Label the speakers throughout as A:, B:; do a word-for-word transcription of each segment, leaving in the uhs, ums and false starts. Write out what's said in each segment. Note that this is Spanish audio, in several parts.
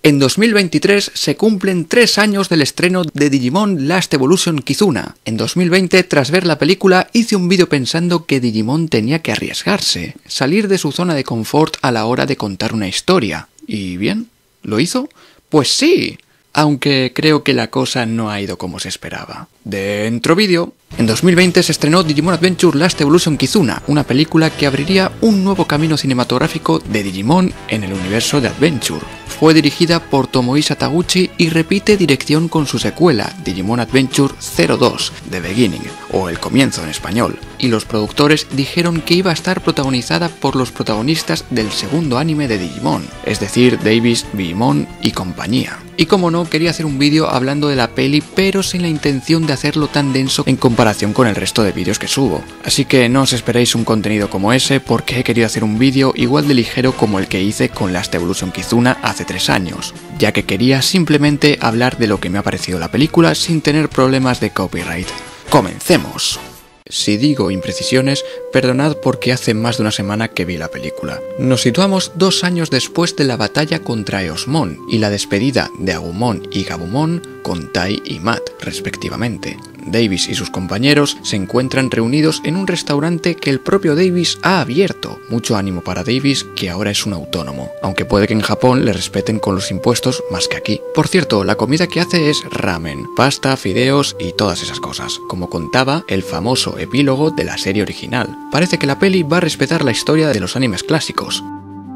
A: En dos mil veintitrés se cumplen tres años del estreno de Digimon Last Evolution Kizuna. En dos mil veinte, tras ver la película, hice un vídeo pensando que Digimon tenía que arriesgarse, salir de su zona de confort a la hora de contar una historia. ¿Y bien? ¿Lo hizo? Pues sí, aunque creo que la cosa no ha ido como se esperaba. Dentro vídeo. En dos mil veinte se estrenó Digimon Adventure Last Evolution Kizuna, una película que abriría un nuevo camino cinematográfico de Digimon en el universo de Adventure. Fue dirigida por Tomohisa Taguchi y repite dirección con su secuela, Digimon Adventure cero dos, The Beginning, o El Comienzo en español, y los productores dijeron que iba a estar protagonizada por los protagonistas del segundo anime de Digimon, es decir, Davis, Bigimon y compañía. Y como no, quería hacer un vídeo hablando de la peli, pero sin la intención de hacerlo tan denso en comparación con el resto de vídeos que subo. Así que no os esperéis un contenido como ese, porque he querido hacer un vídeo igual de ligero como el que hice con Last Evolution Kizuna hace tres años, ya que quería simplemente hablar de lo que me ha parecido la película sin tener problemas de copyright. ¡Comencemos! Si digo imprecisiones, perdonad porque hace más de una semana que vi la película. Nos situamos dos años después de la batalla contra Eosmon y la despedida de Agumon y Gabumon con Tai y Matt, respectivamente. Davis y sus compañeros se encuentran reunidos en un restaurante que el propio Davis ha abierto. Mucho ánimo para Davis, que ahora es un autónomo, aunque puede que en Japón le respeten con los impuestos más que aquí. Por cierto, la comida que hace es ramen, pasta, fideos y todas esas cosas, como contaba el famoso epílogo de la serie original. Parece que la peli va a respetar la historia de los animes clásicos.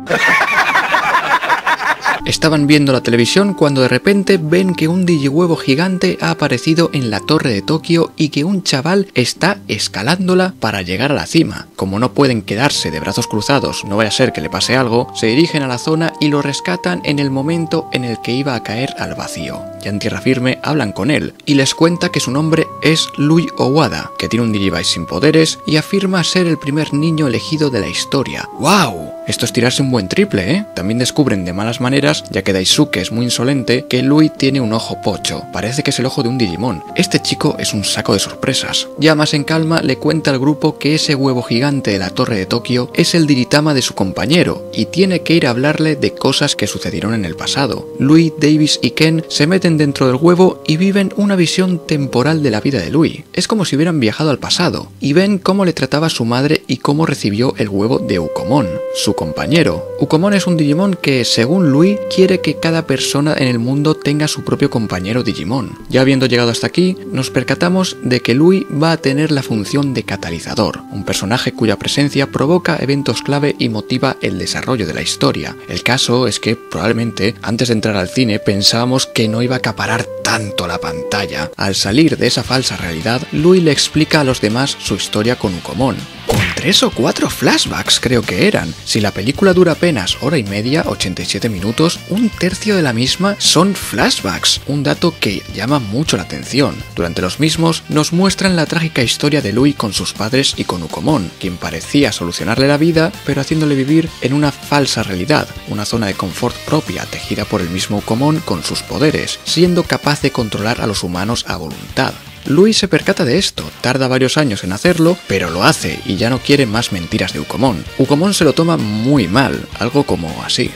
A: Estaban viendo la televisión cuando de repente ven que un digihuevo gigante ha aparecido en la torre de Tokio y que un chaval está escalándola para llegar a la cima. Como no pueden quedarse de brazos cruzados, no vaya a ser que le pase algo, se dirigen a la zona y lo rescatan en el momento en el que iba a caer al vacío. Ya en tierra firme hablan con él y les cuenta que su nombre es Lui Owada, que tiene un Digivice sin poderes y afirma ser el primer niño elegido de la historia. ¡Wow! Esto es tirarse un buen triple, ¿eh? También descubren de malas maneras, ya que Daisuke es muy insolente, que Lui tiene un ojo pocho. Parece que es el ojo de un Digimon. Este chico es un saco de sorpresas. Ya más en calma le cuenta al grupo que ese huevo gigante de la torre de Tokio es el Diritama de su compañero y tiene que ir a hablarle de cosas que sucedieron en el pasado. Lui, Davis y Ken se meten dentro del huevo y viven una visión temporal de la vida de Lui. Es como si hubieran viajado al pasado y ven cómo le trataba su madre y cómo recibió el huevo de Ukomon, su compañero. Ukomon es un Digimon que, según Lui, quiere que cada persona en el mundo tenga su propio compañero Digimon. Ya habiendo llegado hasta aquí, nos percatamos de que Lui va a tener la función de catalizador, un personaje cuya presencia provoca eventos clave y motiva el desarrollo de la historia. El caso es que probablemente antes de entrar al cine pensábamos que no iba a acaparar tanto la pantalla. Al salir de esa falsa realidad, Lui le explica a los demás su historia con Ukomon. Con tres o cuatro flashbacks creo que eran. Si la película dura apenas hora y media, ochenta y siete minutos, un tercio de la misma son flashbacks, un dato que llama mucho la atención. Durante los mismos nos muestran la trágica historia de Lui con sus padres y con Ukomon, quien parecía solucionarle la vida, pero haciéndole vivir en una falsa realidad, una zona de confort propia tejida por el mismo Ukomon con sus poderes, siendo capaz de controlar a los humanos a voluntad. Lui se percata de esto, tarda varios años en hacerlo, pero lo hace y ya no quiere más mentiras de Ukomon. Ukomon se lo toma muy mal, algo como así.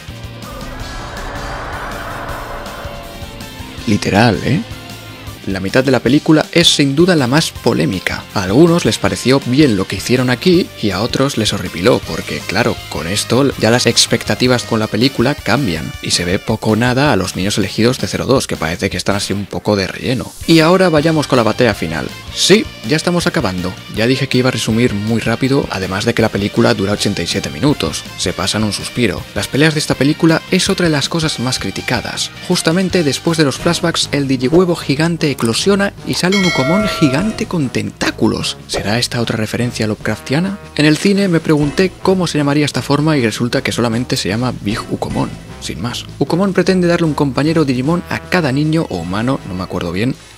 A: Literal, ¿eh? La mitad de la película es sin duda la más polémica. A algunos les pareció bien lo que hicieron aquí y a otros les horripiló, porque claro, con esto ya las expectativas con la película cambian y se ve poco o nada a los niños elegidos de cero dos, que parece que están así un poco de relleno. Y ahora vayamos con la batalla final. Sí, ya estamos acabando. Ya dije que iba a resumir muy rápido, además de que la película dura ochenta y siete minutos. Se pasan un suspiro. Las peleas de esta película es otra de las cosas más criticadas. Justamente después de los flashbacks, el digihuevo gigante eclosiona y sale un Ukomon gigante con tentáculos. ¿Será esta otra referencia Lovecraftiana? En el cine me pregunté cómo se llamaría esta forma y resulta que solamente se llama Big Ukomon. Sin más. Ukomon pretende darle un compañero Digimon a cada niño o humano, no me acuerdo bien,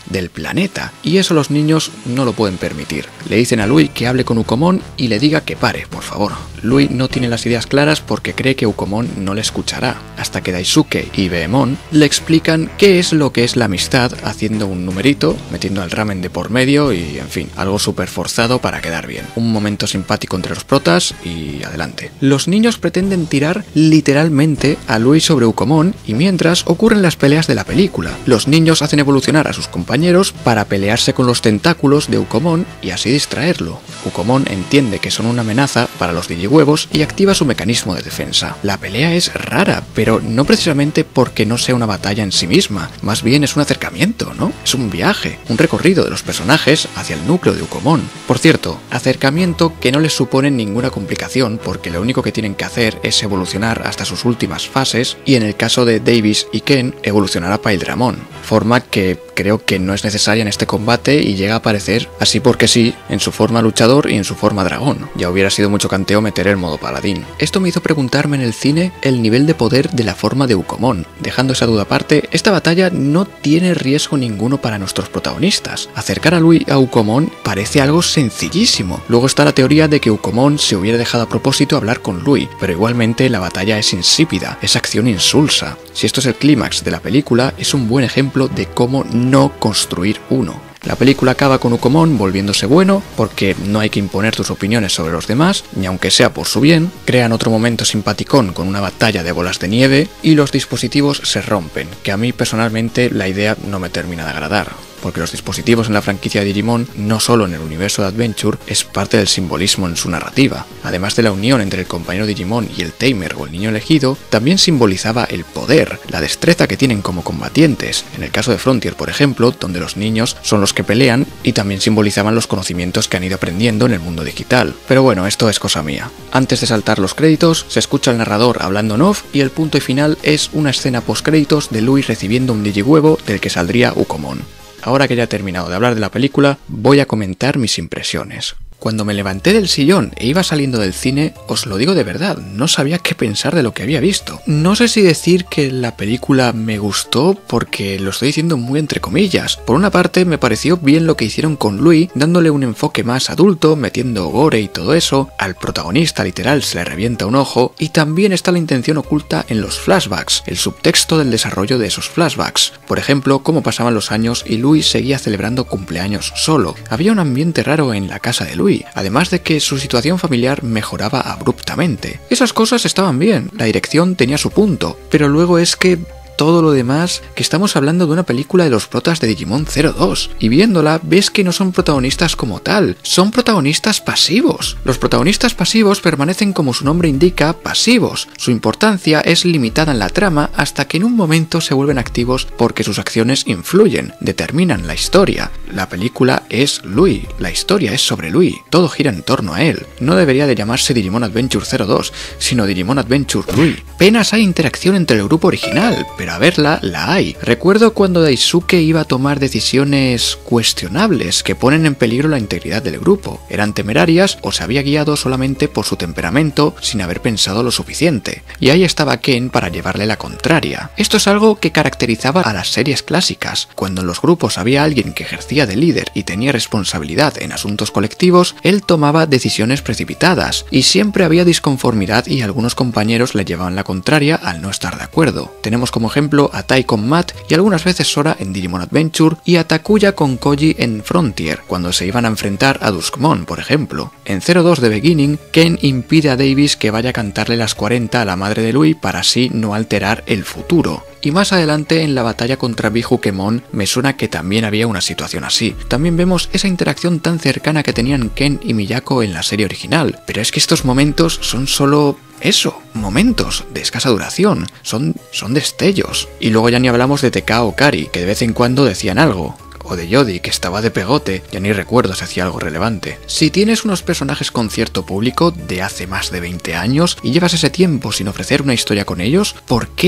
A: del planeta, y eso los niños no lo pueden permitir. Le dicen a Lui que hable con Ukomon y le diga que pare, por favor. Lui no tiene las ideas claras porque cree que Ukomon no le escuchará, hasta que Daisuke y Beemon le explican qué es lo que es la amistad, haciendo un numerito, metiendo al ramen de por medio y, en fin, algo súper forzado para quedar bien. Un momento simpático entre los protas y adelante. Los niños pretenden tirar literalmente a Lui sobre Ukomon y mientras ocurren las peleas de la película. Los niños hacen evolucionar a sus compañeros para pelearse con los tentáculos de Ukomon y así distraerlo. Ukomon entiende que son una amenaza para los digihuevos y activa su mecanismo de defensa. La pelea es rara, pero no precisamente porque no sea una batalla en sí misma, más bien es un acercamiento, ¿no? Es un viaje, un recorrido de los personajes hacia el núcleo de Ukomon. Por cierto, acercamiento que no les supone ninguna complicación porque lo único que tienen que hacer es evolucionar hasta sus últimas fases y en el caso de Davis y Ken evolucionar a Paildramon, forma que creo que no es necesaria en este combate y llega a aparecer así porque sí en su forma luchador y en su forma dragón. Ya hubiera sido mucho canteo meter el modo paladín. Esto me hizo preguntarme en el cine el nivel de poder de la forma de Ukomon. Dejando esa duda aparte, esta batalla no tiene riesgo ninguno para nuestros protagonistas. Acercar a Lui a Ukomon parece algo sencillísimo. Luego está la teoría de que Ukomon se hubiera dejado a propósito hablar con Lui, pero igualmente la batalla es insípida, es acción insulsa. Si esto es el clímax de la película, es un buen ejemplo de cómo no construir uno. La película acaba con Ukomon volviéndose bueno, porque no hay que imponer tus opiniones sobre los demás, ni aunque sea por su bien, crean otro momento simpaticón con una batalla de bolas de nieve, y los dispositivos se rompen, que a mí personalmente la idea no me termina de agradar. Porque los dispositivos en la franquicia de Digimon, no solo en el universo de Adventure, es parte del simbolismo en su narrativa. Además de la unión entre el compañero Digimon y el Tamer o el niño elegido, también simbolizaba el poder, la destreza que tienen como combatientes, en el caso de Frontier por ejemplo, donde los niños son los que pelean y también simbolizaban los conocimientos que han ido aprendiendo en el mundo digital. Pero bueno, esto es cosa mía. Antes de saltar los créditos, se escucha al narrador hablando en off y el punto final es una escena post créditos de Lui recibiendo un digihuevo del que saldría Ukomon. Ahora que ya he terminado de hablar de la película, voy a comentar mis impresiones. Cuando me levanté del sillón e iba saliendo del cine, os lo digo de verdad, no sabía qué pensar de lo que había visto. No sé si decir que la película me gustó porque lo estoy diciendo muy entre comillas. Por una parte me pareció bien lo que hicieron con Lui, dándole un enfoque más adulto, metiendo gore y todo eso, al protagonista literal se le revienta un ojo, y también está la intención oculta en los flashbacks, el subtexto del desarrollo de esos flashbacks. Por ejemplo, cómo pasaban los años y Lui seguía celebrando cumpleaños solo. Había un ambiente raro en la casa de Lui, además de que su situación familiar mejoraba abruptamente. Esas cosas estaban bien, la dirección tenía su punto, pero luego es que todo lo demás, que estamos hablando de una película de los protas de Digimon cero dos, y viéndola ves que no son protagonistas como tal, son protagonistas pasivos. Los protagonistas pasivos permanecen como su nombre indica, pasivos. Su importancia es limitada en la trama hasta que en un momento se vuelven activos porque sus acciones influyen, determinan la historia. La película es Lui, la historia es sobre Lui, todo gira en torno a él. No debería de llamarse Digimon Adventure cero dos, sino Digimon Adventure Lui. Apenas hay interacción entre el grupo original, pero a verla, la hay. Recuerdo cuando Daisuke iba a tomar decisiones cuestionables que ponen en peligro la integridad del grupo. Eran temerarias o se había guiado solamente por su temperamento sin haber pensado lo suficiente. Y ahí estaba Ken para llevarle la contraria. Esto es algo que caracterizaba a las series clásicas. Cuando en los grupos había alguien que ejercía de líder y tenía responsabilidad en asuntos colectivos, él tomaba decisiones precipitadas y siempre había disconformidad y algunos compañeros le llevaban la contraria al no estar de acuerdo. Tenemos como ejemplo a Tai con Matt y algunas veces Sora en Digimon Adventure y a Takuya con Koji en Frontier, cuando se iban a enfrentar a Duskmon, por ejemplo. En cero dos de Beginning, Ken impide a Davis que vaya a cantarle las cuarenta a la madre de Lui para así no alterar el futuro. Y más adelante en la batalla contra Bihukemon me suena que también había una situación así. También vemos esa interacción tan cercana que tenían Ken y Miyako en la serie original, pero es que estos momentos son solo eso, momentos de escasa duración, son, son destellos. Y luego ya ni hablamos de T K o Kari, que de vez en cuando decían algo. O de Yodi, que estaba de pegote, ya ni recuerdo si hacía algo relevante. Si tienes unos personajes con cierto público de hace más de veinte años y llevas ese tiempo sin ofrecer una historia con ellos, ¿por qué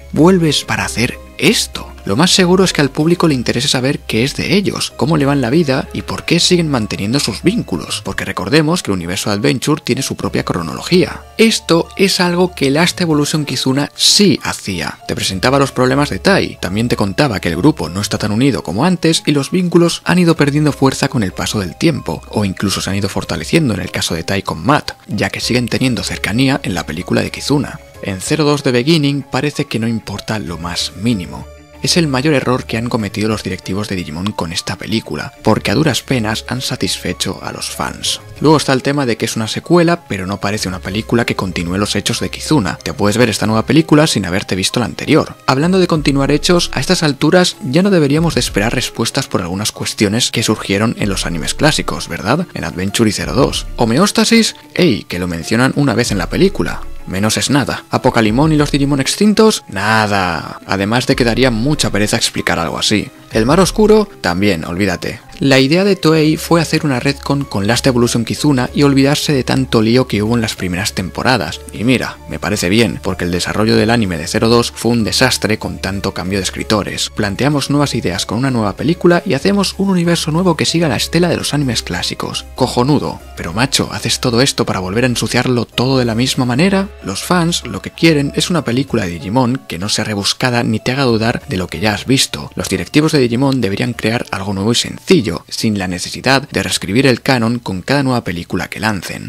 A: ¿Vuelves para hacer esto? Lo más seguro es que al público le interese saber qué es de ellos, cómo le va en la vida y por qué siguen manteniendo sus vínculos, porque recordemos que el universo de Adventure tiene su propia cronología. Esto es algo que Last Evolution Kizuna sí hacía. Te presentaba los problemas de Tai, también te contaba que el grupo no está tan unido como antes y los vínculos han ido perdiendo fuerza con el paso del tiempo, o incluso se han ido fortaleciendo en el caso de Tai con Matt, ya que siguen teniendo cercanía en la película de Kizuna. En cero dos The Beginning parece que no importa lo más mínimo. Es el mayor error que han cometido los directivos de Digimon con esta película, porque a duras penas han satisfecho a los fans. Luego está el tema de que es una secuela, pero no parece una película que continúe los hechos de Kizuna. Te puedes ver esta nueva película sin haberte visto la anterior. Hablando de continuar hechos, a estas alturas ya no deberíamos de esperar respuestas por algunas cuestiones que surgieron en los animes clásicos, ¿verdad? En Adventure y cero dos. Homeostasis, ey, que lo mencionan una vez en la película. Menos es nada. ¿Apocalimón y los Digimon extintos? Nada. Además de que daría mucha pereza explicar algo así. El mar oscuro, también, olvídate. La idea de Toei fue hacer una retcon con Last Evolution Kizuna y olvidarse de tanto lío que hubo en las primeras temporadas. Y mira, me parece bien, porque el desarrollo del anime de cero dos fue un desastre con tanto cambio de escritores. Planteamos nuevas ideas con una nueva película y hacemos un universo nuevo que siga la estela de los animes clásicos. Cojonudo. Pero macho, ¿haces todo esto para volver a ensuciarlo todo de la misma manera? Los fans lo que quieren es una película de Digimon que no sea rebuscada ni te haga dudar de lo que ya has visto. Los directivos de Digimon deberían crear algo nuevo y sencillo, sin la necesidad de reescribir el canon con cada nueva película que lancen.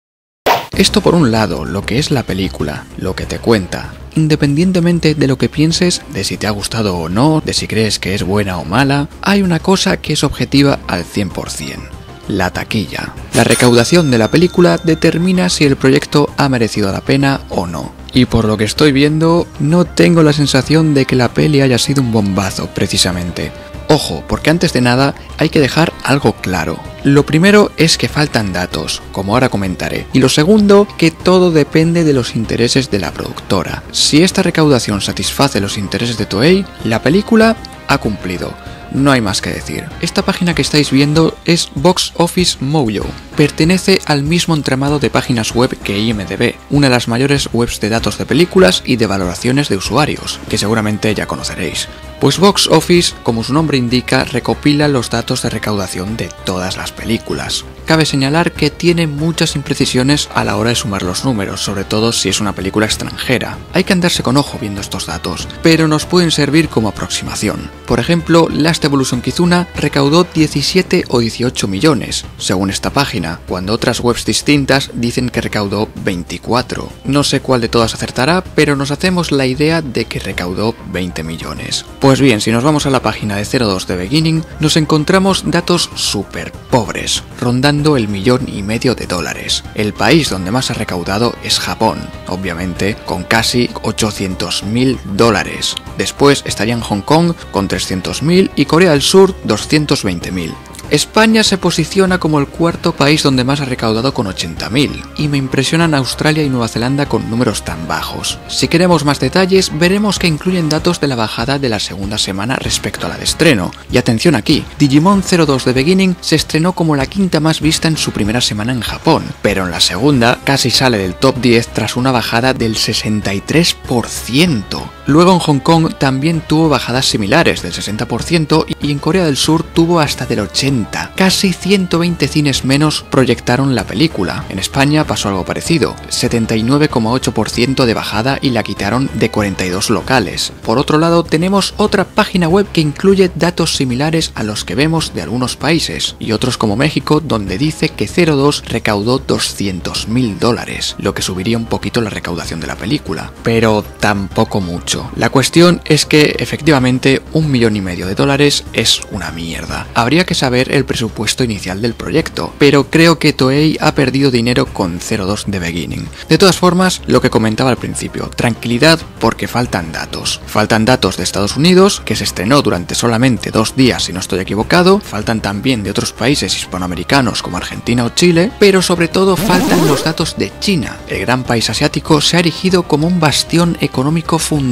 A: Esto por un lado, lo que es la película, lo que te cuenta. Independientemente de lo que pienses, de si te ha gustado o no, de si crees que es buena o mala, hay una cosa que es objetiva al cien por cien. La taquilla. La recaudación de la película determina si el proyecto ha merecido la pena o no. Y por lo que estoy viendo, no tengo la sensación de que la peli haya sido un bombazo, precisamente. Ojo, porque antes de nada hay que dejar algo claro. Lo primero es que faltan datos, como ahora comentaré, y lo segundo, que todo depende de los intereses de la productora. Si esta recaudación satisface los intereses de Toei, la película ha cumplido. No hay más que decir. Esta página que estáis viendo es Box Office Mojo. Pertenece al mismo entramado de páginas web que I M D B, una de las mayores webs de datos de películas y de valoraciones de usuarios, que seguramente ya conoceréis. Pues Box Office, como su nombre indica, recopila los datos de recaudación de todas las películas. Cabe señalar que tiene muchas imprecisiones a la hora de sumar los números, sobre todo si es una película extranjera. Hay que andarse con ojo viendo estos datos, pero nos pueden servir como aproximación. Por ejemplo, Last Evolution Kizuna recaudó diecisiete o dieciocho millones, según esta página, cuando otras webs distintas dicen que recaudó veinticuatro. No sé cuál de todas acertará, pero nos hacemos la idea de que recaudó veinte millones. Pues bien, si nos vamos a la página de cero dos The Beginning, nos encontramos datos súper pobres, rondando el millón y medio de dólares. El país donde más ha recaudado es Japón, obviamente, con casi ochocientos mil dólares. Después estarían Hong Kong con trescientos mil y Corea del Sur doscientos veinte mil. España se posiciona como el cuarto país donde más ha recaudado con ochenta mil, y me impresionan Australia y Nueva Zelanda con números tan bajos. Si queremos más detalles, veremos que incluyen datos de la bajada de la segunda semana respecto a la de estreno. Y atención aquí, Digimon cero dos The Beginning se estrenó como la quinta más vista en su primera semana en Japón, pero en la segunda casi sale del top diez tras una bajada del sesenta y tres por ciento. Luego en Hong Kong también tuvo bajadas similares del sesenta por ciento y en Corea del Sur tuvo hasta del ochenta por ciento. Casi ciento veinte cines menos proyectaron la película. En España pasó algo parecido, setenta y nueve coma ocho por ciento de bajada y la quitaron de cuarenta y dos locales. Por otro lado, tenemos otra página web que incluye datos similares a los que vemos de algunos países, y otros como México, donde dice que cero dos recaudó doscientos mil dólares, lo que subiría un poquito la recaudación de la película, pero tampoco mucho. La cuestión es que efectivamente un millón y medio de dólares es una mierda. Habría que saber el presupuesto inicial del proyecto, pero creo que Toei ha perdido dinero con cero dos The Beginning. De todas formas, lo que comentaba al principio, tranquilidad porque faltan datos. Faltan datos de Estados Unidos, que se estrenó durante solamente dos días si no estoy equivocado, faltan también de otros países hispanoamericanos como Argentina o Chile, pero sobre todo faltan los datos de China. El gran país asiático se ha erigido como un bastión económico fundamental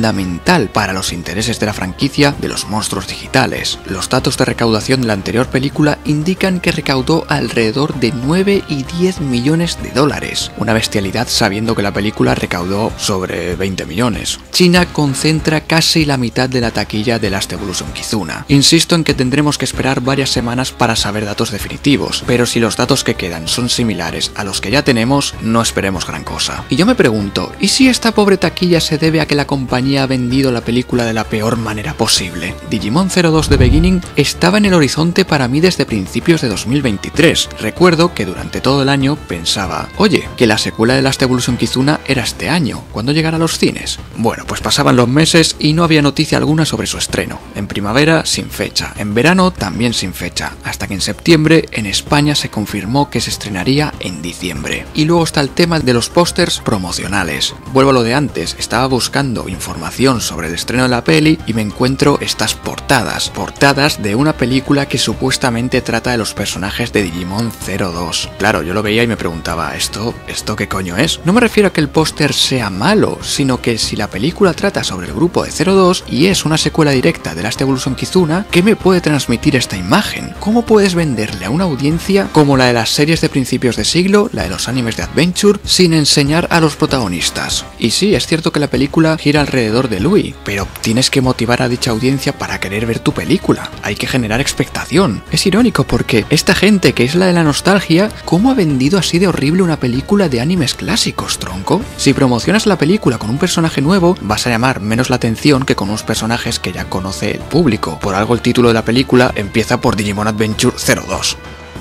A: fundamental para los intereses de la franquicia de los monstruos digitales. Los datos de recaudación de la anterior película indican que recaudó alrededor de nueve y diez millones de dólares, una bestialidad sabiendo que la película recaudó sobre veinte millones. China concentra casi la mitad de la taquilla de Last Evolution Kizuna. Insisto en que tendremos que esperar varias semanas para saber datos definitivos, pero si los datos que quedan son similares a los que ya tenemos, no esperemos gran cosa. Y yo me pregunto, ¿y si esta pobre taquilla se debe a que la compañía ha vendido la película de la peor manera posible? Digimon cero dos The Beginning estaba en el horizonte para mí desde principios de dos mil veintitrés. Recuerdo que durante todo el año pensaba, oye, que la secuela de Last Evolution Kizuna era este año, ¿cuándo llegará a los cines? Bueno, pues pasaban los meses y no había noticia alguna sobre su estreno. En primavera, sin fecha. En verano, también sin fecha. Hasta que en septiembre, en España se confirmó que se estrenaría en diciembre. Y luego está el tema de los pósters promocionales. Vuelvo a lo de antes, estaba buscando información sobre el estreno de la peli y me encuentro estas portadas. Portadas de una película que supuestamente trata de los personajes de Digimon cero dos. Claro, yo lo veía y me preguntaba, ¿esto, esto qué coño es? No me refiero a que el póster sea malo, sino que si la película trata sobre el grupo de cero dos y es una secuela directa de Last Evolution Kizuna, ¿qué me puede transmitir esta imagen? ¿Cómo puedes venderle a una audiencia como la de las series de principios de siglo, la de los animes de Adventure, sin enseñar a los protagonistas? Y sí, es cierto que la película gira alrededor de Louis, pero tienes que motivar a dicha audiencia para querer ver tu película. Hay que generar expectación. Es irónico porque esta gente que es la de la nostalgia, ¿cómo ha vendido así de horrible una película de animes clásicos, tronco? Si promocionas la película con un personaje nuevo, vas a llamar menos la atención que con unos personajes que ya conoce el público. Por algo el título de la película empieza por Digimon Adventure cero dos.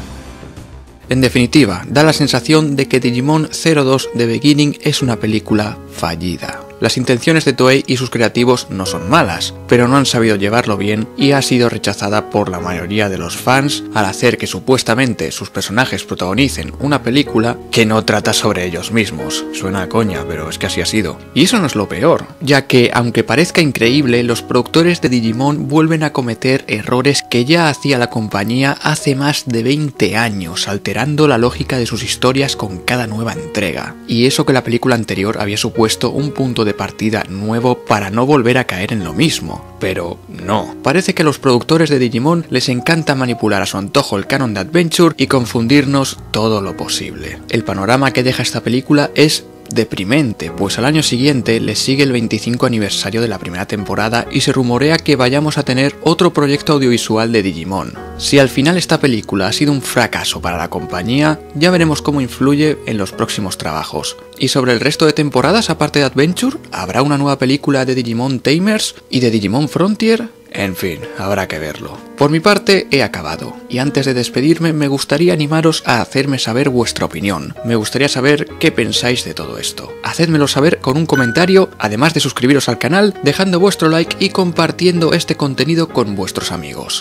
A: En definitiva, da la sensación de que Digimon cero dos The Beginning es una película fallida. Las intenciones de Toei y sus creativos no son malas, pero no han sabido llevarlo bien y ha sido rechazada por la mayoría de los fans al hacer que supuestamente sus personajes protagonicen una película que no trata sobre ellos mismos. Suena a coña, pero es que así ha sido. Y eso no es lo peor, ya que aunque parezca increíble, los productores de Digimon vuelven a cometer errores que ya hacía la compañía hace más de veinte años, alterando la lógica de sus historias con cada nueva entrega. Y eso que la película anterior había supuesto un punto de de partida nuevo para no volver a caer en lo mismo. Pero no. Parece que a los productores de Digimon les encanta manipular a su antojo el canon de Adventure y confundirnos todo lo posible. El panorama que deja esta película es deprimente, pues al año siguiente le sigue el veinticinco aniversario de la primera temporada y se rumorea que vayamos a tener otro proyecto audiovisual de Digimon. Si al final esta película ha sido un fracaso para la compañía, ya veremos cómo influye en los próximos trabajos. Y sobre el resto de temporadas, aparte de Adventure, ¿habrá una nueva película de Digimon Tamers y de Digimon Frontier? En fin, habrá que verlo. Por mi parte, he acabado. Y antes de despedirme, me gustaría animaros a hacerme saber vuestra opinión. Me gustaría saber qué pensáis de todo esto. Hacedmelo saber con un comentario, además de suscribiros al canal, dejando vuestro like y compartiendo este contenido con vuestros amigos.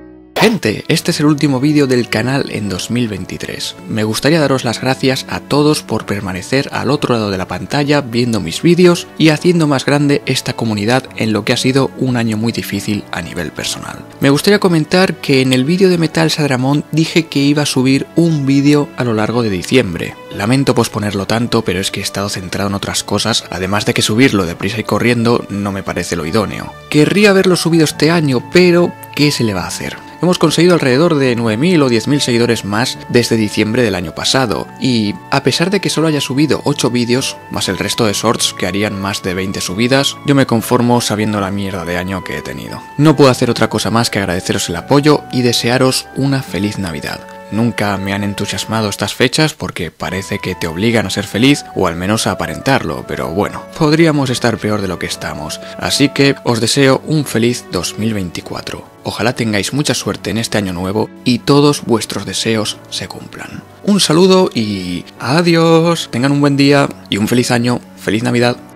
A: Gente, este es el último vídeo del canal en dos mil veintitrés. Me gustaría daros las gracias a todos por permanecer al otro lado de la pantalla viendo mis vídeos y haciendo más grande esta comunidad en lo que ha sido un año muy difícil a nivel personal. Me gustaría comentar que en el vídeo de Metal Sadramon dije que iba a subir un vídeo a lo largo de diciembre. Lamento posponerlo tanto, pero es que he estado centrado en otras cosas, además de que subirlo deprisa y corriendo no me parece lo idóneo. Querría haberlo subido este año, pero ¿qué se le va a hacer? Hemos conseguido alrededor de nueve mil o diez mil seguidores más desde diciembre del año pasado, y a pesar de que solo haya subido ocho vídeos, más el resto de shorts que harían más de veinte subidas, yo me conformo sabiendo la mierda de año que he tenido. No puedo hacer otra cosa más que agradeceros el apoyo y desearos una feliz Navidad. Nunca me han entusiasmado estas fechas porque parece que te obligan a ser feliz o al menos a aparentarlo, pero bueno, podríamos estar peor de lo que estamos, así que os deseo un feliz dos mil veinticuatro. Ojalá tengáis mucha suerte en este año nuevo y todos vuestros deseos se cumplan. Un saludo y adiós, tengan un buen día y un feliz año, feliz Navidad.